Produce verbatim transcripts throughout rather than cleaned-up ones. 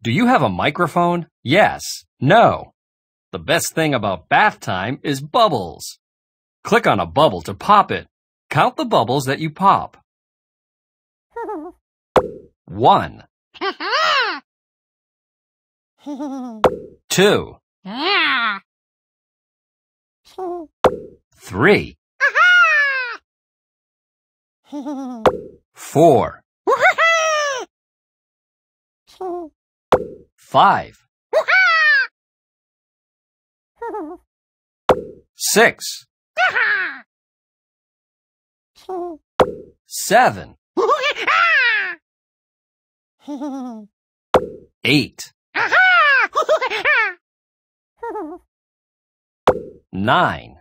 Do you have a microphone? Yes. No. The best thing about bath time is bubbles. Click on a bubble to pop it. Count the bubbles that you pop. One. Two. Three. Four. Five. Six. Seven. Eight. Nine.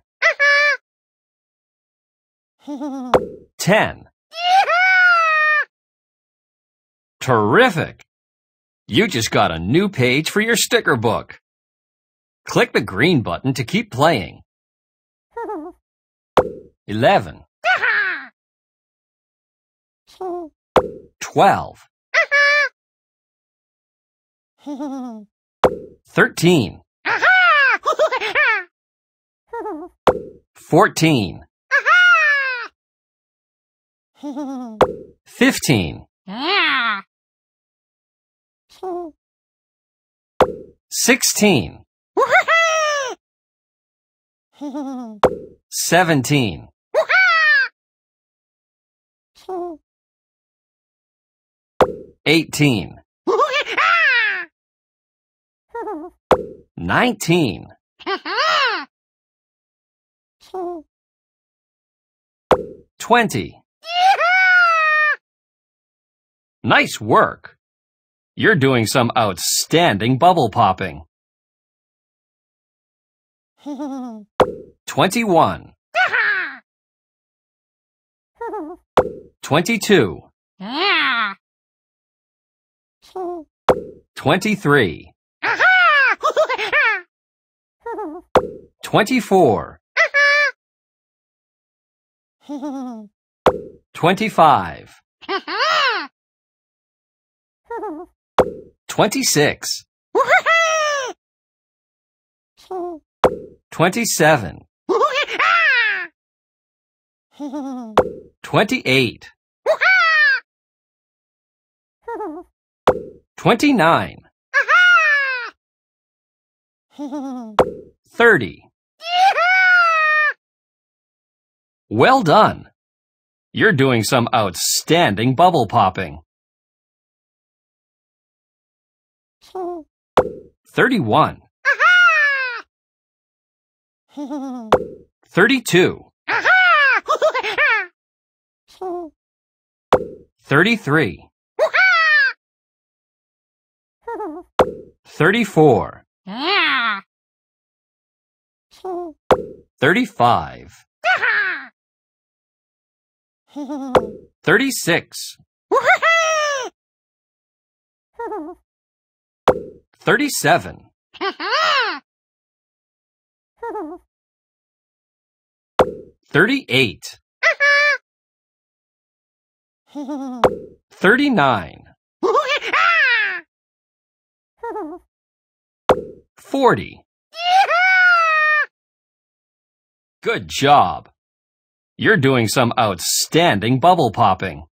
Ten. Terrific! You just got a new page for your sticker book. Click the green button to keep playing. Eleven. Twelve. Thirteen. Fourteen. Fifteen. Sixteen. Seventeen. Eighteen. Nineteen. Twenty. Nice work! You're doing some outstanding bubble popping. Twenty-one. Twenty-two. Twenty-three. Twenty-four. Twenty-five. Twenty-six. Twenty-seven. Twenty-eight. Twenty-nine. Thirty. Well done! You're doing some outstanding bubble popping. Thirty-one. Thirty-two. Thirty-three. Thirty-four. Thirty-five. Thirty-six. Thirty-seven. Thirty-eight. Thirty-nine. Forty. Good job! You're doing some outstanding bubble popping.